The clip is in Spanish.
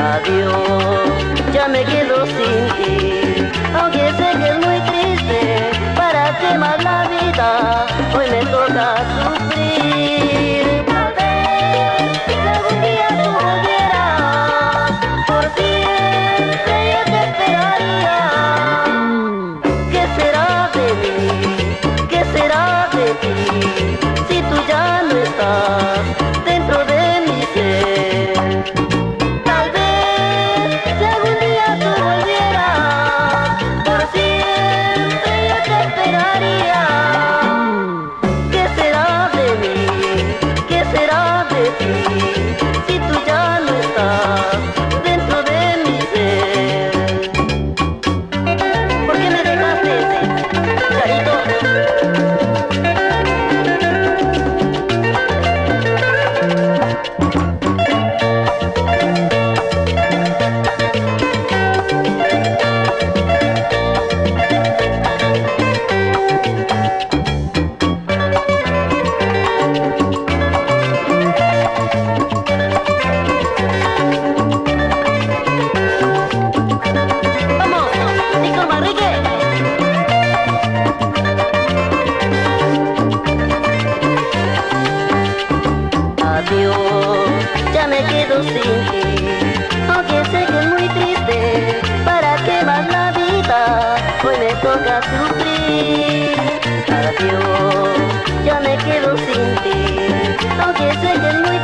Adiós, ya me quedo sin ti, aunque sé que es muy triste, ¿para qué más la vida? Hoy me toca sufrir. Tal vez si algún día tú volvieras, por siempre yo te esperaría. ¿Qué será de mí? ¿Qué será de ti? Si tú ya no estás dentro de mi ser. Tal vez si algún día tú volvieras, por siempre yo te esperaría. ¿Qué será de mí? ¿Qué será de ti? Si tú ya no estás dentro de mi ser. ¿Por qué me dejaste, Charito? ¡Vamos! ¡Víctor Manrique! Adiós, ya me quedo sin ti, aunque sé que es muy triste, ¿para qué más la vida? Hoy me toca sufrir. Adiós, ya me quedo sin ti, aunque sé que es muy